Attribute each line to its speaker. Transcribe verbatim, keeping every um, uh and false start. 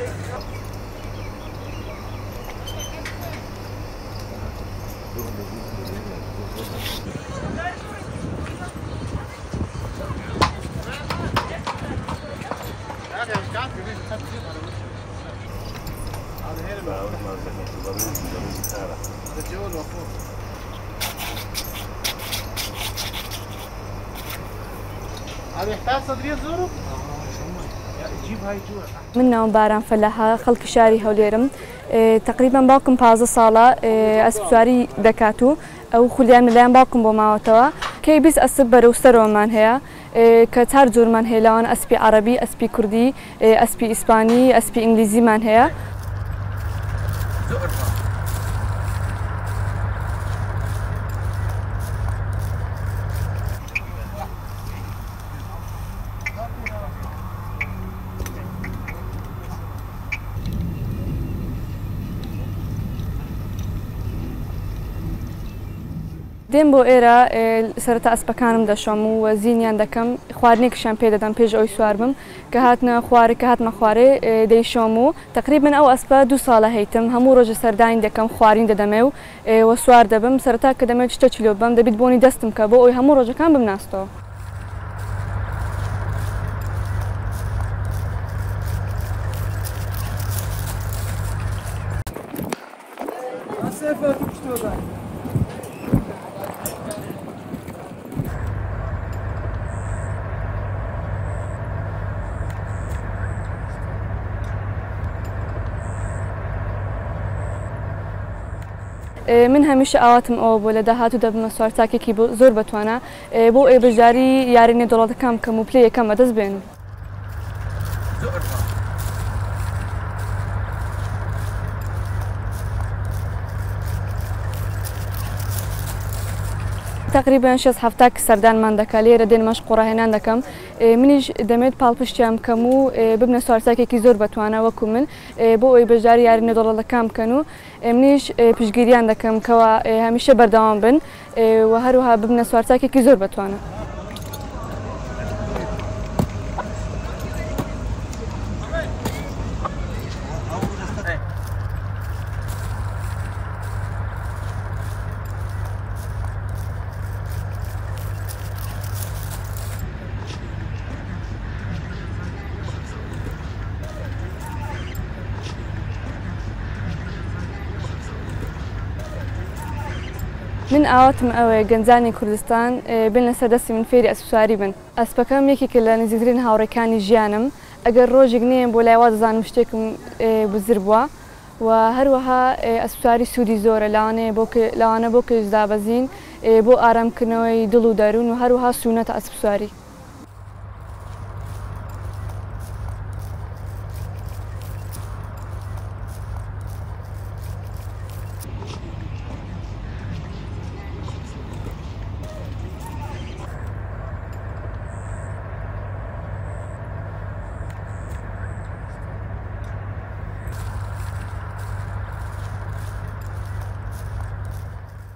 Speaker 1: من ناو باران فلاحة خلق شاري هوليرم تقريبا باكم بازا صالة أسبسواري دكاتو أو خليان مليان باكم بماوتوا كي بس أسبر وسترو من هي كتار جور من هي لان أسبي عربي أسبي كردي أسبي إسباني أسبي إنجليزي من هي دێم بۆ ئێرە سەرەتا ئەسپەکانم دەشۆم و زیینیان دەکەم خواردنێکیشیان پێ دەدەم پێش ئەوی سوار بم کە هاتنە خوارێک کە هاتمە خوارێ دەیشۆم و تقریبن ئەو ئەسپە دوو ساڵە هەیتم هەموو ڕۆژە سەردانی دەکەم خوارین دەدەمێ و وە سوار دەبم سەرەتا کە دەمێت شتە چلۆ بم دەبیت بۆنی دەستم کە بۆ ئەوی هەموو ڕۆژەکان بمناستەوە. من هەمیشە ئاواتم ئەوە بۆ لە داهاتوو دەبمە سوارچاکێکی زۆر بەتوانە بۆ ئێ بەشداری یارینێ دەوڵەتەکان بکەم و پلەی یەکەم بەدەست بێنم. تقریبا شەش هەفتە سەردانمان دەکا لێرە دێنمەش قوڕاهێنان دەکەم منیش دەمێت پاڵپشتیان بکەم و ببنە سوارچاکێکی زۆر بەتوانە وەکو من بۆ ئەوی بەشداری یارینە دەوڵەتەکان بکەن و منیش پشتگیریان دەکەم کەوا هەمیشە بەردەوام بن و هەروەها ببنە سوارچاکێکی زۆر بەتوانە. من ئاواتم ئەوەیە گەنجانی کوردستان بن لەسەر دەستی من فێری ئەسپسواری بن. ئەسپەکەم یەکێکە لە نزیکترین هاوڕێکانی ژیانم ئەگەر ڕۆژێک نییە بۆ لایوا دەزانم شتێکم بزر بووە و هەروەها ئەسپسواری سوودی زۆرە لەوانەیە بۆ کەس دابەزین بۆ ئارامکردنەوەی دڵ و دەروون و هەروەها سوونەتە ئەسپسواری.